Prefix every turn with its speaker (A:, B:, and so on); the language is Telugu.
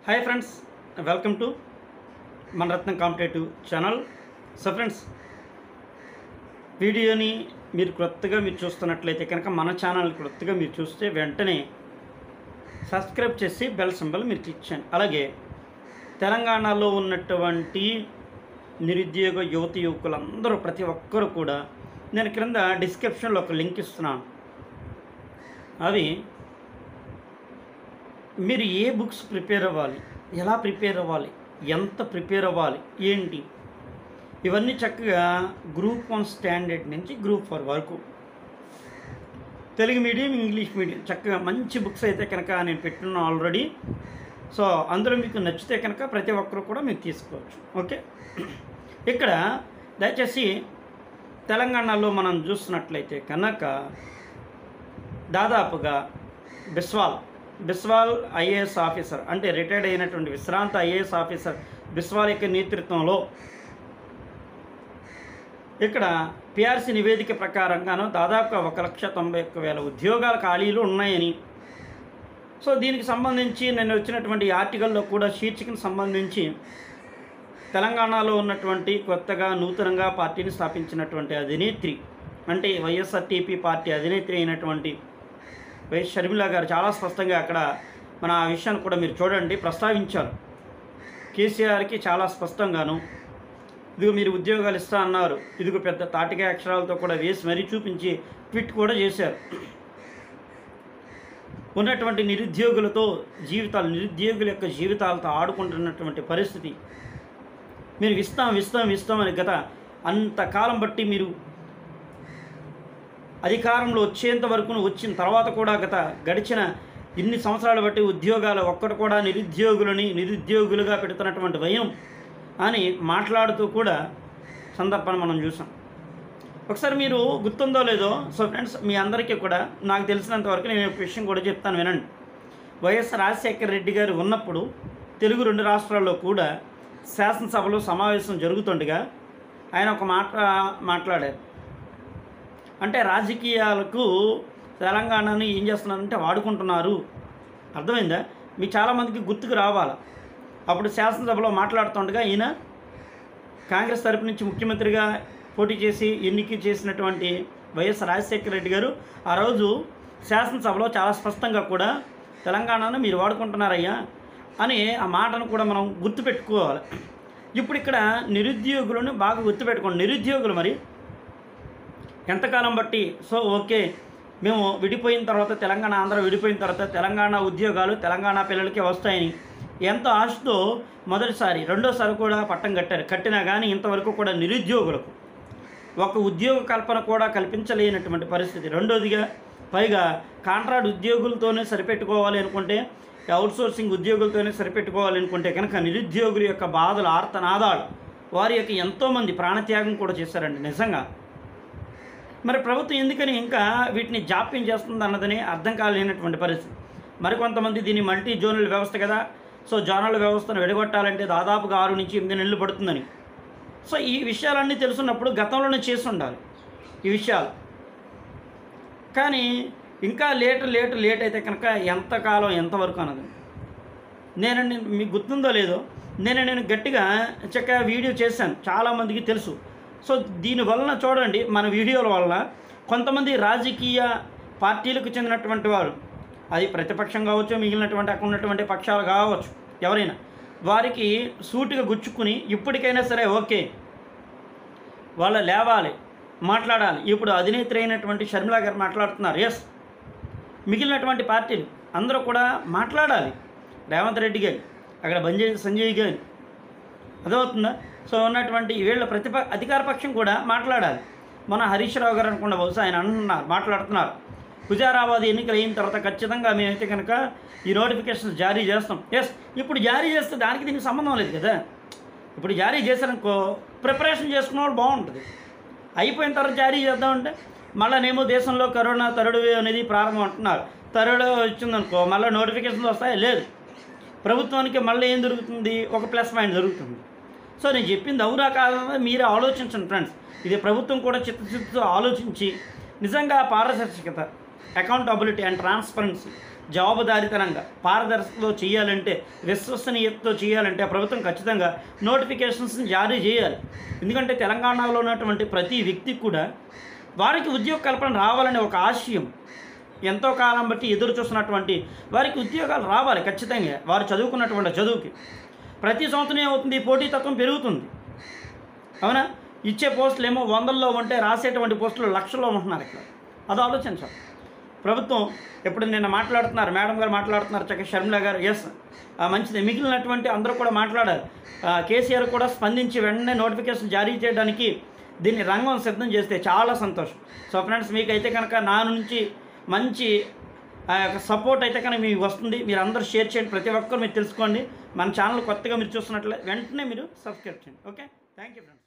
A: Hi friends, welcome to Manaratnam competitive channel. So friends, వీడియోని మీరు కొత్తగా చూస్తున్నట్లయితే కనుక మన ఛానల్ కొత్తగా మీరు చూస్తే వెంటనే సబ్స్క్రైబ్ చేసి బెల్ సింబల్ మీరు క్లిక్ చేయండి. అలాగే తెలంగాణలో ఉన్నటువంటి నిరుద్యోగ యువకులందరూ ప్రతి ఒక్కరు కూడా నేను క్రింద డిస్క్రిప్షన్లో ఒక లింక్ ఇస్తున్నాను. అవి మీరు ఏ బుక్స్ ప్రిపేర్ అవ్వాలి, ఎలా ప్రిపేర్ అవ్వాలి, ఎంత ప్రిపేర్ అవ్వాలి, ఏంటి, ఇవన్నీ చక్కగా గ్రూప్ 1 స్టాండర్డ్ నుంచి గ్రూప్ 4 వరకు తెలుగు మీడియం, ఇంగ్లీష్ మీడియం చక్కగా మంచి బుక్స్ అయితే కనుక నేను పెట్టున్నాను ఆల్రెడీ. సో అందులో మీకు నచ్చితే కనుక ప్రతి ఒక్కరు కూడా మీరు తీసుకోవచ్చు. ఓకే, ఇక్కడ దయచేసి తెలంగాణలో మనం చూస్తున్నట్లయితే కనుక దాదాపుగా బిస్వాల్ ఐఏఎస్ ఆఫీసర్, అంటే రిటైర్డ్ అయినటువంటి విశ్రాంత ఐఏఎస్ ఆఫీసర్ బిస్వాల్ యొక్క నేతృత్వంలో ఇక్కడ పిఆర్సీ నివేదిక ప్రకారంగాను దాదాపుగా 1,91,000 ఉద్యోగాల ఖాళీలు ఉన్నాయని, సో దీనికి సంబంధించి నేను వచ్చినటువంటి ఆర్టికల్లో కూడా శీర్షికను సంబంధించి తెలంగాణలో ఉన్నటువంటి కొత్తగా నూతనంగా పార్టీని స్థాపించినటువంటి అధినేత్రి, అంటే వైఎస్ఆర్టీపీ పార్టీ అధినేత్రి అయినటువంటి వైఎస్ షర్మిల గారు చాలా స్పష్టంగా అక్కడ మన ఆ విషయాన్ని కూడా మీరు చూడండి ప్రస్తావించారు. కేసీఆర్కి చాలా స్పష్టంగాను ఇదిగో మీరు ఉద్యోగాలు ఇస్తా అన్నారు, ఇదిగో పెద్ద తాటిగా అక్షరాలతో కూడా వేసి మరీ చూపించి ట్వీట్ కూడా చేశారు. ఉన్నటువంటి నిరుద్యోగుల యొక్క జీవితాలతో ఆడుకుంటున్నటువంటి పరిస్థితి, మీరు ఇస్తాం అని గత అంతకాలం బట్టి మీరు అధికారంలో వచ్చేంత వరకు వచ్చిన తర్వాత కూడా గడిచిన ఇన్ని సంవత్సరాలు బట్టి ఉద్యోగాలు ఒక్కటి కూడా నిరుద్యోగులుగా పెడుతున్నటువంటి భయం అని మాట్లాడుతూ కూడా సందర్భాన్ని మనం చూసాం. ఒకసారి మీరు గుర్తుందో లేదో, సో ఫ్రెండ్స్ మీ అందరికీ కూడా నాకు తెలిసినంత వరకు నేను ఒక విషయం కూడా చెప్తాను వినండి. వైఎస్ రాజశేఖర రెడ్డి గారు ఉన్నప్పుడు తెలుగు 2 రాష్ట్రాల్లో కూడా శాసనసభలో సమావేశం జరుగుతుండగా ఆయన ఒక మాట మాట్లాడారు. అంటే రాజకీయాలకు తెలంగాణని ఏం చేస్తున్నారంటే వాడుకుంటున్నారు, అర్థమైందా? మీకు చాలామందికి గుర్తుకు రావాలి. అప్పుడు శాసనసభలో మాట్లాడుతుండగా ఈయన కాంగ్రెస్ తరపు నుంచి ముఖ్యమంత్రిగా పోటీ చేసి ఎన్నిక చేసినటువంటి వైఎస్ రాజశేఖర రెడ్డి గారు ఆ రోజు శాసనసభలో చాలా స్పష్టంగా కూడా తెలంగాణను మీరు వాడుకుంటున్నారయ్యా అని ఆ మాటను కూడా మనం గుర్తుపెట్టుకోవాలి. ఇప్పుడు ఇక్కడ నిరుద్యోగులను బాగా గుర్తుపెట్టుకోండి. నిరుద్యోగులు మరి ఎంతకాలం బట్టి, సో ఓకే మేము విడిపోయిన తర్వాత ఆంధ్ర విడిపోయిన తర్వాత తెలంగాణ ఉద్యోగాలు తెలంగాణ పిల్లలకే వస్తాయని ఎంతో ఆశతో మొదటిసారి రెండోసారి కూడా పట్టం కట్టినా కానీ ఇంతవరకు కూడా నిరుద్యోగులకు ఒక ఉద్యోగ కల్పన కూడా కల్పించలేనటువంటి పరిస్థితి. రెండోదిగా పైగా కాంట్రాక్ట్ ఉద్యోగులతోనే సరిపెట్టుకోవాలి అనుకుంటే, అవుట్సోర్సింగ్ ఉద్యోగులతోనే సరిపెట్టుకోవాలి అనుకుంటే కనుక నిరుద్యోగుల యొక్క బాధలు, ఆర్తనాదాలు, వారి యొక్క ఎంతోమంది ప్రాణత్యాగం కూడా చేశారండి నిజంగా. మరి ప్రభుత్వం ఎందుకని ఇంకా వీటిని జాప్యం చేస్తుంది అన్నదని అర్థం కాలేనటువంటి పరిస్థితి. మరికొంతమంది దీన్ని మల్టీ జోనల్ వ్యవస్థ కదా, సో జోనల్ వ్యవస్థను విడగొట్టాలంటే దాదాపుగా 6 నుంచి 8 నెలలు పడుతుందని. సో ఈ విషయాలన్నీ తెలుసున్నప్పుడు గతంలోనే చేసి ఉండాలి ఈ విషయాలు. కానీ ఇంకా లేట్ అయితే కనుక ఎంతకాలం ఎంతవరకు అన్నది మీకు గుర్తుందో లేదో, నేను గట్టిగా చక్కగా వీడియో చేశాను, చాలామందికి తెలుసు. సో దీనివలన చూడండి, మన వీడియోల వలన కొంతమంది రాజకీయ పార్టీలకు చెందినటువంటి వారు, అది ప్రతిపక్షం కావచ్చు, మిగిలినటువంటి అక్కడ ఉన్నటువంటి పక్షాలు కావచ్చు, ఎవరైనా వారికి సూటిగా గుచ్చుకుని ఇప్పటికైనా సరే ఓకే వాళ్ళ లేవాలి, మాట్లాడాలి. ఇప్పుడు అధినేత్రి అయినటువంటి షర్మిల గారు మాట్లాడుతున్నారు. ఎస్, మిగిలినటువంటి పార్టీలు అందరూ కూడా మాట్లాడాలి. రేవంత్ రెడ్డి గారు, అక్కడ సంజయ్ గారు, అదవుతుందా? సో ఉన్నటువంటి వీళ్ళ అధికార పక్షం కూడా మాట్లాడాలి. మన హరీష్ రావు గారు అనుకున్న బహుశా ఆయన మాట్లాడుతున్నారు, హుజారాబాద్ ఎన్నికలు అయిన తర్వాత ఖచ్చితంగా మేమైతే కనుక ఈ నోటిఫికేషన్స్ జారీ చేస్తాం. ఎస్, ఇప్పుడు జారీ చేస్తే దానికి దీనికి సంబంధం లేదు కదా. ఇప్పుడు జారీ చేశారనుకో ప్రిపరేషన్ చేసుకున్న వాళ్ళు బాగుంటుంది. అయిపోయిన తర్వాత జారీ చేద్దామంటే మళ్ళీనేమో దేశంలో కరోనా థర్డ్ వేవ్ అనేది ప్రారంభం అంటున్నారు. థర్డ్ వచ్చిందనుకో మళ్ళీ నోటిఫికేషన్స్ వస్తాయి, లేదు. ప్రభుత్వానికి మళ్ళీ ఏం దొరుకుతుంది, ఒక ప్లస్ పాయింట్ దొరుకుతుంది. సో నేను చెప్పింది అవునా కాదన్నది మీరే ఆలోచించండి ఫ్రెండ్స్. ఇది ప్రభుత్వం కూడా చిత్తశుద్ధితో ఆలోచించి నిజంగా పారదర్శకత, అకౌంటబిలిటీ అండ్ ట్రాన్స్పరెన్సీ, జవాబుదారీతనంగా పారదర్శకతతో చేయాలంటే, విశ్వసనీయతతో చేయాలంటే ప్రభుత్వం ఖచ్చితంగా నోటిఫికేషన్స్ని జారీ చేయాలి. ఎందుకంటే తెలంగాణలో ఉన్నటువంటి ప్రతి వ్యక్తికి కూడా వారికి ఉద్యోగ కల్పన రావాలనే ఒక ఆశయం, ఎంతో కాలం బట్టి ఎదురు చూస్తున్నటువంటి వారికి ఉద్యోగాలు రావాలి ఖచ్చితంగా. వారు చదువుకున్నటువంటి చదువుకి ప్రతి సంవత్సరం ఏమవుతుంది, పోటీతత్వం పెరుగుతుంది. అవునా? ఇచ్చే పోస్టులు ఏమో 100లో ఉంటే రాసేటువంటి పోస్టులు లక్షల్లో ఉంటున్నారు. ఇక్కడ అది ఆలోచించాలి ప్రభుత్వం. ఎప్పుడు నిన్న మాట్లాడుతున్నారు, మేడం గారు మాట్లాడుతున్నారు, చక్కగా షర్మిల గారు, ఎస్ మంచిది, మిగిలినటువంటి అందరూ కూడా మాట్లాడారు. కేసీఆర్ కూడా స్పందించి వెంటనే నోటిఫికేషన్ జారీ చేయడానికి దీన్ని రంగం సిద్ధం చేస్తే చాలా సంతోషం. సో ఫ్రెండ్స్, మీకైతే కనుక నా నుంచి మంచి సపోర్ట్ అయితే కనుక మీకు వస్తుంది. మీరు అందరూ షేర్ చేయండి, ప్రతి ఒక్కరు మీరు తెలుసుకోండి. మన ఛానల్ కొత్తగా మీరు చూస్తున్నట్లయితే వెంటనే మీరు సబ్స్క్రైబ్ చేయండి. Okay, thank you friends.